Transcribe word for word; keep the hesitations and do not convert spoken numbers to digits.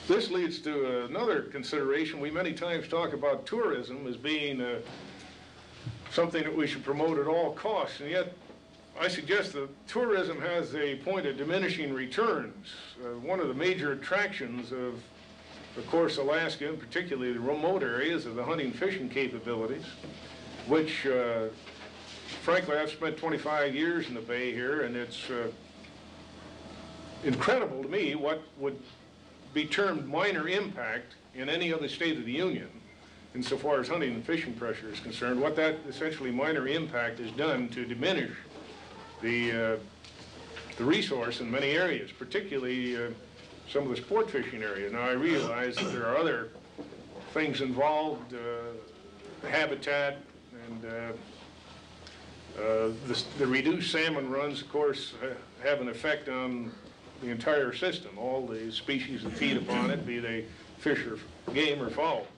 This leads to another consideration. We many times talk about tourism as being uh, something that we should promote at all costs, and yet I suggest that tourism has a point of diminishing returns. Uh, one of the major attractions of, of course, Alaska, and particularly the remote areas, are the hunting fishing capabilities, which, uh, frankly, I've spent twenty-five years in the Bay here, and it's uh, incredible to me what would be termed minor impact in any other state of the Union insofar as hunting and fishing pressure is concerned, what that essentially minor impact has done to diminish the, uh, the resource in many areas, particularly uh, some of the sport fishing areas. Now I realize that there are other things involved, uh, habitat and uh, uh, the, the reduced salmon runs, of course, uh, have an effect on the entire system, all the species that feed upon it, be they fish or game or fowl.